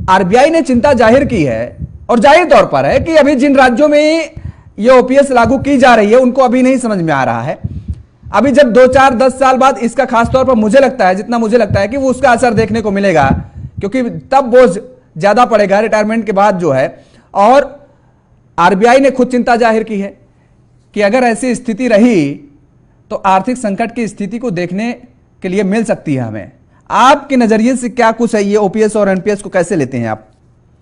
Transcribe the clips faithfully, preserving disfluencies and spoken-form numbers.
RBI ने चिंता जाहिर की है और जाहिर तौर पर है कि अभी जिन राज्यों में ये ओपीएस लागू की जा रही है उनको अभी नहीं समझ में आ रहा है। अभी जब दो चार दस साल बाद इसका खासतौर पर मुझे लगता है, जितना मुझे लगता है कि वो उसका असर देखने को मिलेगा, क्योंकि तब बोझ ज्यादा पड़ेगा रिटायरमेंट के बाद जो है। और आरबीआई ने खुद चिंता जाहिर की है कि अगर ऐसी स्थिति रही तो आर्थिक संकट की स्थिति को देखने के लिए मिल सकती है हमें। आपके नजरिए से क्या कुछ है, ये ओपीएस और एनपीएस को कैसे लेते हैं आप?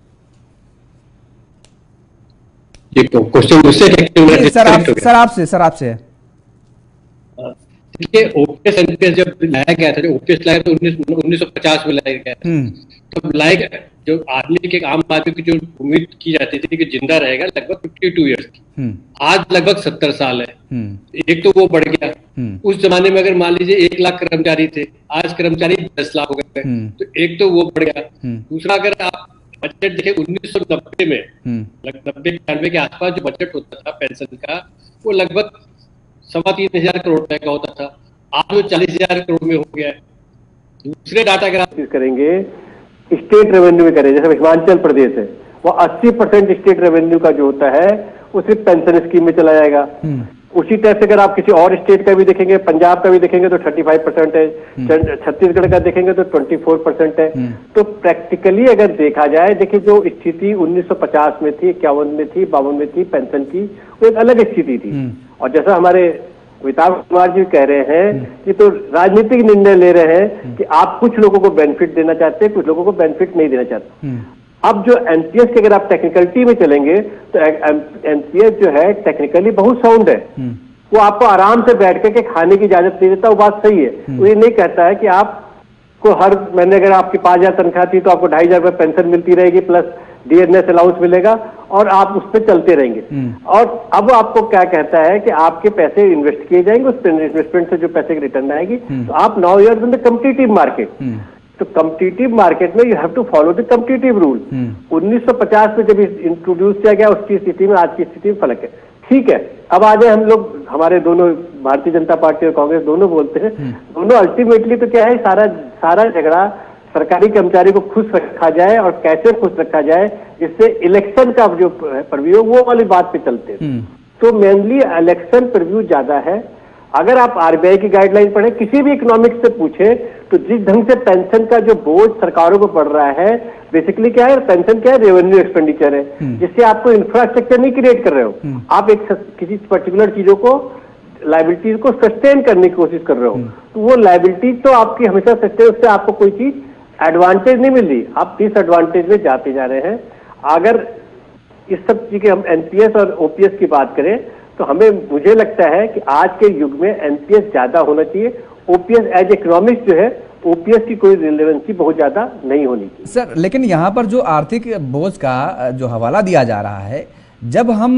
ये तो क्वेश्चन मुझसे सर आप सर आपसे सर आपसे देखिए, ओपीएस एनपीएस जब लाया गया था, जो ओपीएस लाया तो उन्नीस सौ पचास में लाया गया था। तो लाया जो आदमी के आम आदमी की जो उम्मीद की जाती थी कि जिंदा रहेगा लगभग बावन इयर्स की, आज लगभग सत्तर साल है। एक तो वो बढ़ गया। उस जमाने में अगर मान लीजिए एक लाख कर्मचारी थे, आज कर्मचारी दस लाख हो गए, तो एक तो वो बढ़ गया। दूसरा, अगर आप बजट देखें उन्नीस सौ नब्बे में, नब्बे इक्यानवे के आसपास जो बजट होता था पेंशन का, वो लगभग सवा तीन हजार करोड़ रुपए का होता था। आज वो चालीस हजार करोड़ में हो गया है। दूसरे डाटा अगर आप करेंगे स्टेट रेवेन्यू में करें, जैसे हिमाचल प्रदेश है, वो अस्सी परसेंट स्टेट रेवेन्यू का जो होता है वो सिर्फ पेंशन स्कीम में चला जाएगा। उसी टाइप से अगर आप किसी और स्टेट का भी देखेंगे, पंजाब का भी देखेंगे तो पैंतीस परसेंट है, छत्तीसगढ़ का देखेंगे तो चौबीस परसेंट है। तो प्रैक्टिकली अगर देखा जाए, देखिए जो स्थिति उन्नीस सौ पचास में थी, इक्यावन में थी, बावन में थी पेंशन की, वो एक अलग स्थिति थी। और जैसा हमारे अमिताभ कुमार जी कह रहे हैं कि तो राजनीतिक निर्णय ले रहे हैं कि आप कुछ लोगों को बेनिफिट देना चाहते हैं, कुछ लोगों को बेनिफिट नहीं देना चाहते। अब जो एनपीएस की अगर आप टेक्निकलिटी में चलेंगे तो एनपीएस जो है टेक्निकली बहुत साउंड है। वो आपको आराम से बैठ के खाने की इजाजत दे देता है, वो बात सही है। वो ये नहीं कहता है कि आपको हर महीने अगर आपकी पांच हजार तनख्वाह थी तो आपको ढाई हजार रुपये पेंशन मिलती रहेगी, प्लस डीएनएस अलाउंस मिलेगा और आप उस पर चलते रहेंगे। और अब आपको क्या कहता है कि आपके पैसे इन्वेस्ट किए जाएंगे, उस इन्वेस्टमेंट से जो पैसे की रिटर्न आएगी, तो आप now you are in the competitive market. तो कॉम्पिटिटिव मार्केट में you have to follow the competitive rule. उन्नीस सौ पचास में जब इंट्रोड्यूस किया गया, उसकी स्थिति में आज की स्थिति में फर्क है। ठीक है, अब आ जाए हम लोग, हमारे दोनों भारतीय जनता पार्टी और कांग्रेस दोनों बोलते हैं, दोनों अल्टीमेटली तो क्या है, सारा सारा झगड़ा सरकारी कर्मचारी को खुश रखा जाए और कैसे खुश रखा जाए जिससे इलेक्शन का जो प्रव्यू वो वाली बात पे चलते हैं। तो मेनली इलेक्शन प्रव्यू ज्यादा है। अगर आप आरबीआई की गाइडलाइन पढ़े, किसी भी इकोनॉमिक्स से पूछे, तो जिस ढंग से पेंशन का जो बोझ सरकारों को पड़ रहा है, बेसिकली क्या है, पेंशन क्या है, रेवेन्यू एक्सपेंडिचर है, जिससे आपको इंफ्रास्ट्रक्चर नहीं क्रिएट कर रहे हो, आप एक किसी पर्टिकुलर चीजों को लाइबिलिटीज को सस्टेन करने की कोशिश कर रहे हो। तो वो लाइबिलिटीज तो आपकी हमेशा सस्टेन, उससे आपको कोई चीज एडवांटेज नहीं मिल रही, आप डिसएडवांटेज में जाते जा रहे हैं। अगर इस सब चीज के हम एनपीएस और ओपीएस की बात करें तो हमें मुझे लगता है कि आज के युग में एनपीएस ज्यादा होना चाहिए। ओपीएस एज इकोनॉमिक्स जो है, ओपीएस की कोई रिलेवेंसी बहुत ज्यादा नहीं होनी चाहिए। सर, लेकिन यहाँ पर जो आर्थिक बोझ का जो हवाला दिया जा रहा है, जब हम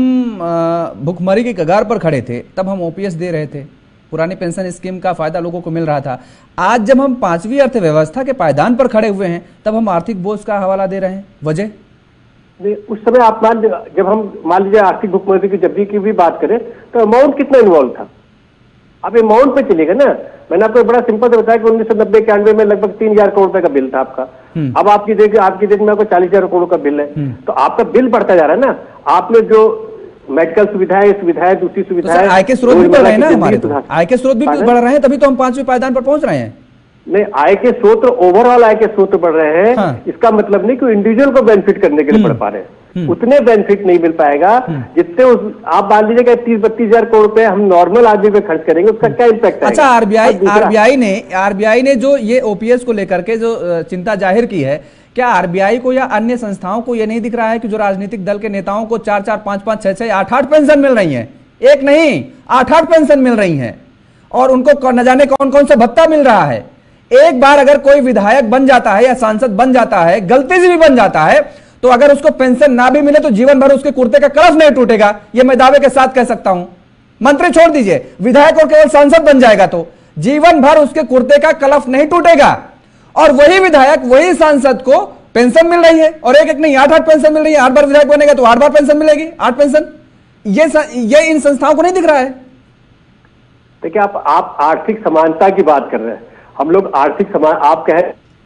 भुखमरी के कगार पर खड़े थे तब हम ओपीएस दे रहे थे, पुरानी पेंशन स्कीम का फायदा लोगों को मिल रहा था। आज जब हम पांचवी अर्थव्यवस्था के पायदान पर खड़े हुए हैं तब हम आर्थिक बोझ का हवाला दे रहे हैं। वजह नहीं, उस समय आप मान, जब हम मान लीजिए आर्थिक भुखमरी की जब की भी बात करें तो अमाउंट कितना इन्वॉल्व था, आप अमाउंट पे चलेगा ना। मैंने आपको बड़ा सिंपल से बताया कि उन्नीस सौ नब्बे इक्यानवे में लगभग तीन हजार करोड़ रुपए का बिल था आपका। अब आपकी देख आपकी देख में आपको चालीस हजार करोड़ का बिल है, तो आपका बिल बढ़ता जा रहा है ना। आपने जो मेडिकल सुविधाएं, सुविधाएं, दूसरी सुविधाएं, आय के स्रोत भी बढ़ रहे हैं ना हमारे, तो आय के स्रोत भी बढ़ रहे हैं, तभी तो हम पांचवें पायदान पर पहुंच रहे हैं। नहीं, आय के स्रोत, ओवरऑल आय के स्रोत बढ़ रहे हैं। हाँ। इसका मतलब नहीं कि इंडिविजुअल को बेनिफिट करने के लिए बढ़ पा रहे हैं, उतने बेनिफिट नहीं मिल पाएगा जितने उस, आप मान लीजिए तीस बत्तीस हजार करोड़ रुपए हम नॉर्मल आदमी पे खर्च करेंगे, उसका क्या इम्पैक्ट है। अच्छा, आरबीआई आरबीआई ने आरबीआई ने जो ये ओपीएस को लेकर के जो चिंता जाहिर की है, क्या आरबीआई को या अन्य संस्थाओं को यह नहीं दिख रहा है कि जो राजनीतिक दल के नेताओं को चार चार पांच पांच छह छह आठ आठ पेंशन मिल रही है, एक नहीं आठ आठ पेंशन मिल रही है, और उनको न जाने कौन कौन सा भत्ता मिल रहा है। एक बार अगर कोई विधायक बन जाता है या सांसद बन जाता है, गलती से भी बन जाता है, तो अगर उसको पेंशन ना भी मिले तो जीवन भर उसके कुर्ते का कलफ नहीं टूटेगा, यह मैं दावे के साथ कह सकता हूं। मंत्री छोड़ दीजिए, विधायक और केवल सांसद बन जाएगा तो जीवन भर उसके कुर्ते का कलफ नहीं टूटेगा। और वही विधायक, वही सांसद को पेंशन मिल रही है, और एक एक नहीं आठ आठ पेंशन मिल रही है। आठ बार विधायक बनेगा तो आठ बार पेंशन मिलेगी, आठ पेंशन। ये ये इन संस्थाओं को नहीं दिख रहा है। देखिए, आप आप आर्थिक समानता की बात कर रहे हैं, हम लोग आर्थिक समान, आप कहें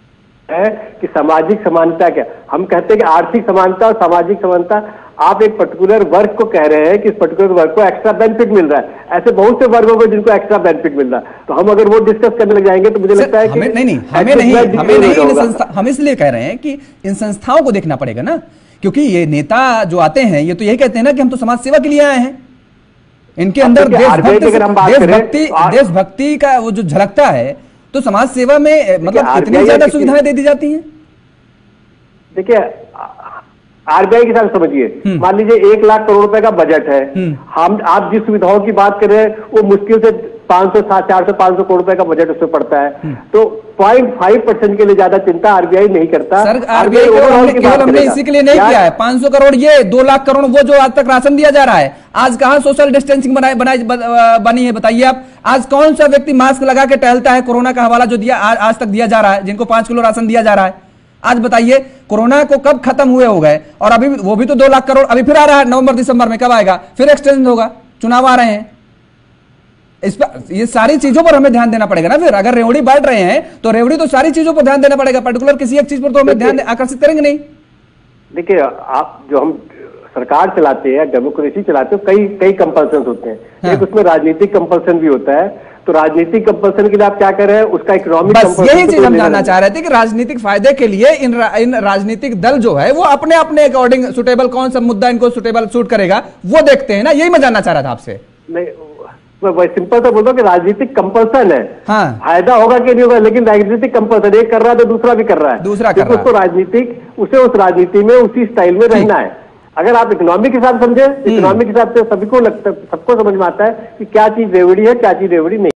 है कि सामाजिक समानता क्या, हम कहते हैं कि आर्थिक समानता और सामाजिक समानता, आप एक पर्टिकुलर वर्ग को कह रहे हैं कि इस पर्टिकुलर वर्ग को एक्स्ट्रा बेनिफिट मिल रहा है, ऐसे बहुत से वर्गों को जिनको एक्स्ट्रा बेनिफिट मिल रहा है, तो हम अगर वो डिस्कस करने लग जाएंगे तो मुझे लगता है कि हमें नहीं नहीं हमें नहीं हमें नहीं इन संस्था, हम इसलिए कह रहे हैं कि इन संस्थाओं को देखना पड़ेगा ना, क्योंकि ये नेता जो आते हैं ये तो यही कहते हैं ना कि हम तो समाज सेवा के लिए आए हैं, इनके अंदर देशभक्ति देशभक्ति का वो जो झलकता है, तो समाज सेवा में मतलब कितनी ज्यादा सुविधाएं दे दी जाती हैं। देखिए आरबीआई के साथ समझिए, मान लीजिए एक लाख करोड़ रुपए का बजट है, हम आप जिस सुविधाओं की बात कर रहे हैं वो मुश्किल से पांच सौ सात चार सौ पांच सौ करोड़ रुपए का बजट उसमें पड़ता है, तो पॉइंट फाइव परसेंट के लिए ज्यादा चिंता आरबीआई नहीं करता। सर आरबीआई केवल हमने इसी के लिए नहीं किया है, पांच सौ करोड़ ये, दो लाख करोड़ वो जो आज तक राशन दिया जा रहा है, आज कहां सोशल डिस्टेंसिंग बनाई बनाई बनी है बताइए आप, आज कौन सा व्यक्ति मास्क लगा के टहलता है, कोरोना का हवाला जो दिया आज, आज तक दिया जा रहा है, जिनको पांच किलो राशन दिया जा रहा है, आज बताइए कोरोना को कब खत्म हुए हो गए, और अभी वो भी तो दो लाख करोड़ अभी फिर आ रहा है नवंबर दिसंबर में, कब आएगा, फिर एक्सटेंड होगा, चुनाव आ रहे हैं, इस पर ये सारी चीजों पर हमें ध्यान देना पड़ेगा ना। फिर अगर रेवड़ी बांट रहे हैं तो रेवड़ी तो सारी चीजों पर ध्यान देना पड़ेगा, पर्टिकुलर किसी एक चीज पर तो हमें ध्यान आकर्षित करेंगे नहीं। देखिए आप जो हम सरकार चलाते हैं, डेमोक्रेसी चलाते हैं, कई कई कंपल्सन होते हैं, हाँ। एक उसमें राजनीतिक कंपल्सन भी होता है, तो राजनीतिक कंपल्सन के लिए आप क्या कर रहे हैं, उसका इकोनॉमिक कंपल्सन, यही चीज हम जानना चाह रहे थे कि राजनीतिक फायदे के लिए इन रा, इन राजनीतिक दल जो है वो अपने अपने अकॉर्डिंग सुटेबल कौन सा मुद्दा इनको सुटेबल सूट करेगा वो देखते हैं ना, यही मैं जानना चाह रहा था आपसे। नहीं मैं सिंपल सा बोलता हूँ कि राजनीतिक कंपल्सन है, हाँ। फायदा होगा कि नहीं होगा, लेकिन राजनीतिक कंपल्सन एक कर रहा है तो दूसरा भी कर रहा है, दूसरा कर रहा है, उसको राजनीतिक उसे उस राजनीति में उसी स्टाइल में रहना है। अगर आप इकोनॉमिक के हिसाब समझे, इकोनॉमिक के हिसाब से सभी को लगता, सबको समझ में आता है कि क्या चीज रेवड़ी है क्या चीज रेवड़ी नहीं।